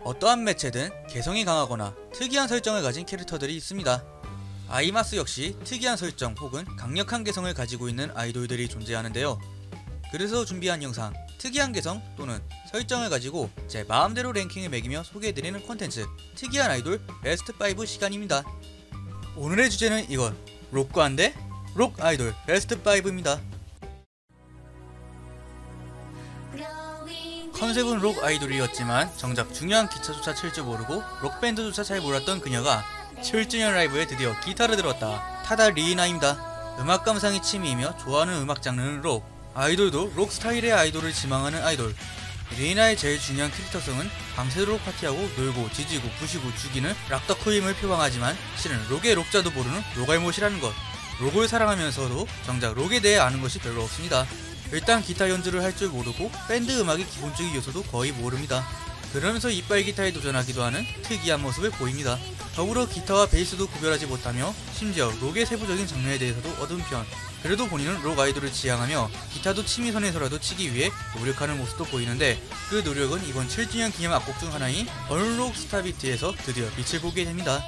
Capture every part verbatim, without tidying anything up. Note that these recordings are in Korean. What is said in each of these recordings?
어떠한 매체든 개성이 강하거나 특이한 설정을 가진 캐릭터들이 있습니다. 아이마스 역시 특이한 설정 혹은 강력한 개성을 가지고 있는 아이돌들이 존재하는데요. 그래서 준비한 영상, 특이한 개성 또는 설정을 가지고 제 마음대로 랭킹을 매기며 소개해드리는 콘텐츠 특이한 아이돌 베스트 오 시간입니다. 오늘의 주제는 이것, 록과 한데 록 아이돌 베스트 오입니다. 컨셉은 록 아이돌이었지만 정작 중요한 기차조차 칠 줄 모르고 록밴드조차 잘 몰랐던 그녀가 칠 주년 라이브에 드디어 기타를 들었다. 타다 리이나입니다. 음악 감상이 취미이며 좋아하는 음악 장르는 록, 아이돌도 록 스타일의 아이돌을 지망하는 아이돌. 리이나의 제일 중요한 캐릭터성은 밤새도록 파티하고 놀고 지지고 부시고 죽이는 락더크임을 표방하지만 실은 록의 록자도 모르는 록알못이라는 것. 록을 사랑하면서도 정작 록에 대해 아는 것이 별로 없습니다. 일단 기타 연주를 할 줄 모르고 밴드 음악의 기본적인 요소도 거의 모릅니다. 그러면서 이빨 기타에 도전하기도 하는 특이한 모습을 보입니다. 더불어 기타와 베이스도 구별하지 못하며 심지어 록의 세부적인 장르에 대해서도 어두운 편. 그래도 본인은 록 아이돌을 지향하며 기타도 취미선에서라도 치기 위해 노력하는 모습도 보이는데 그 노력은 이번 칠 주년 기념 악곡 중 하나인 얼록 스타비트에서 드디어 빛을 보게 됩니다.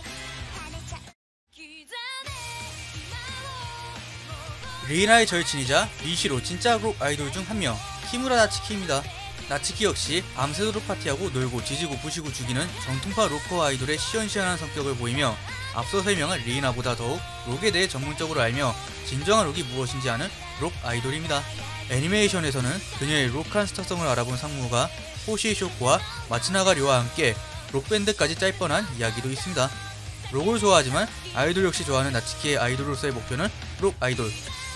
리이나의 절친이자 미시로 진짜 록 아이돌 중 한 명, 키무라 나츠키입니다. 나츠키 역시 밤새도록 파티하고 놀고 지지고 부시고 죽이는 정통파 로커 아이돌의 시원시원한 성격을 보이며 앞서 설명한 리이나보다 더욱 록에 대해 전문적으로 알며 진정한 록이 무엇인지 아는 록 아이돌입니다. 애니메이션에서는 그녀의 록한 스타성을 알아본 상무가 호시 쇼코와 마츠나가 료와 함께 록밴드까지 짤 뻔한 이야기도 있습니다. 록을 좋아하지만 아이돌 역시 좋아하는 나츠키의 아이돌로서의 목표는 록 아이돌.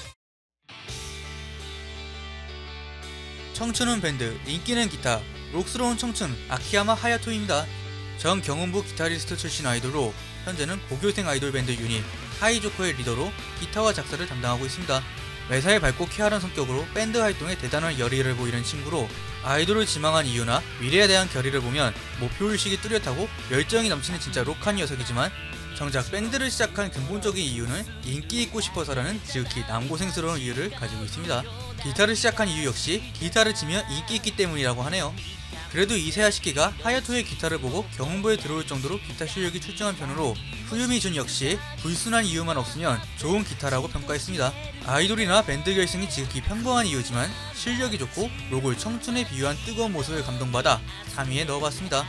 청춘은 밴드, 인기는 기타, 록스러운 청춘 아키야마 하야토입니다. 전 경운부 기타리스트 출신 아이돌로 현재는 고교생 아이돌 밴드 유닛 하이조코의 리더로 기타와 작사를 담당하고 있습니다. 매사에 밝고 쾌활한 성격으로 밴드 활동에 대단한 열의를 보이는 친구로 아이돌을 지망한 이유나 미래에 대한 결의를 보면 목표의식이 뚜렷하고 열정이 넘치는 진짜 록한 녀석이지만 정작 밴드를 시작한 근본적인 이유는 인기 있고 싶어서라는 지극히 남고생스러운 이유를 가지고 있습니다. 기타를 시작한 이유 역시 기타를 치며 인기 있기 때문이라고 하네요. 그래도 이세아 시키가 하야토의 기타를 보고 경운부에 들어올 정도로 기타 실력이 출중한 편으로 후유미 준 역시 불순한 이유만 없으면 좋은 기타라고 평가했습니다. 아이돌이나 밴드 결승이 지극히 평범한 이유지만 실력이 좋고 록을 청춘에 비유한 뜨거운 모습을 감동받아 삼 위에 넣어봤습니다.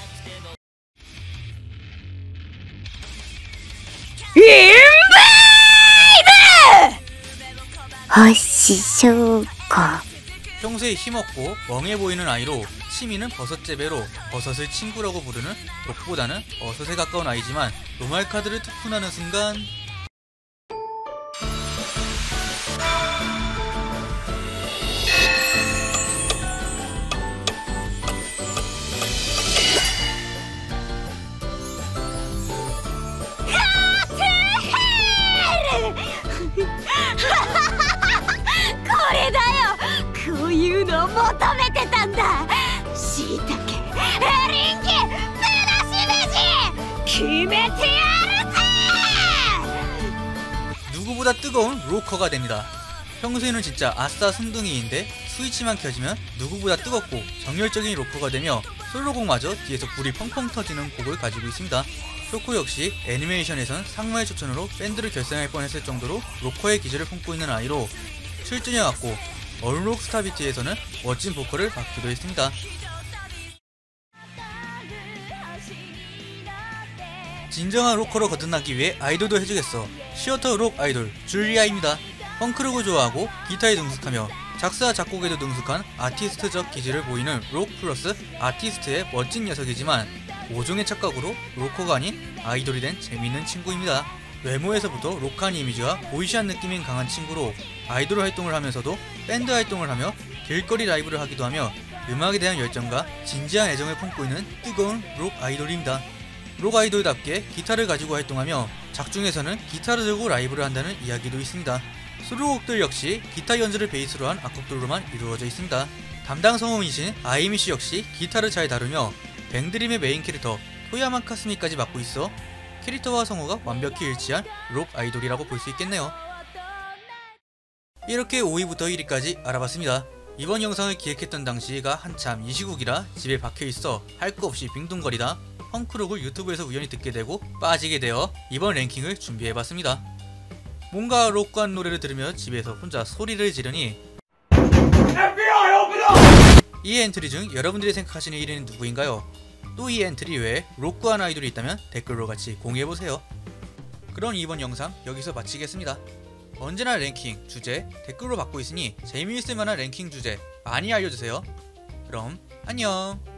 호시쇼코. 평소에 힘없고 멍해 보이는 아이로 취미는 버섯재배로 버섯을 친구라고 부르는 록보다는 버섯에 가까운 아이지만 노말 카드를 투푼하는 순간 누구보다 뜨거운 로커가 됩니다. 평소에는 진짜 아싸 순둥이인데 스위치만 켜지면 누구보다 뜨겁고 정열적인 로커가 되며 솔로곡마저 뒤에서 불이 펑펑 터지는 곡을 가지고 있습니다. 쇼코 역시 애니메이션에선 상무의 추천으로 밴드를 결성할 뻔했을 정도로 로커의 기질을 품고 있는 아이로 칠 주년 악곡 얼록 스타비트에서는 멋진 보컬을 맡기도 했습니다. 진정한 로커로 거듭나기 위해 아이돌도 해주겠어. 시어터 록 아이돌 줄리아입니다. 펑크록을 좋아하고 기타에 능숙하며 작사 작곡에도 능숙한 아티스트적 기질을 보이는 록 플러스 아티스트의 멋진 녀석이지만 오종의 착각으로 로커가 아닌 아이돌이 된 재미있는 친구입니다. 외모에서부터 록한 이미지와 보이시한 느낌이 강한 친구로 아이돌 활동을 하면서도 밴드 활동을 하며 길거리 라이브를 하기도 하며 음악에 대한 열정과 진지한 애정을 품고 있는 뜨거운 록 아이돌입니다. 록 아이돌답게 기타를 가지고 활동하며 작중에서는 기타를 들고 라이브를 한다는 이야기도 있습니다. 수록곡들 역시 기타 연주를 베이스로 한 악곡들로만 이루어져 있습니다. 담당 성우이신 아이미씨 역시 기타를 잘 다루며 뱅드림의 메인 캐릭터 토야마 카스미까지 맡고 있어 캐릭터와 성우가 완벽히 일치한 록 아이돌이라고 볼 수 있겠네요. 이렇게 오 위부터 일 위까지 알아봤습니다. 이번 영상을 기획했던 당시가 한참 이 시국이라 집에 박혀있어 할 거 없이 빙둥거리다 펑크록을 유튜브에서 우연히 듣게 되고 빠지게 되어 이번 랭킹을 준비해봤습니다. 뭔가 록관 노래를 들으며 집에서 혼자 소리를 지르니 이 엔트리 중 여러분들이 생각하시는 일 위는 누구인가요? 또 이 엔트리 외에 록관 아이돌이 있다면 댓글로 같이 공유해보세요. 그럼 이번 영상 여기서 마치겠습니다. 언제나 랭킹, 주제, 댓글로 받고 있으니 재미있을 만한 랭킹 주제 많이 알려주세요. 그럼 안녕.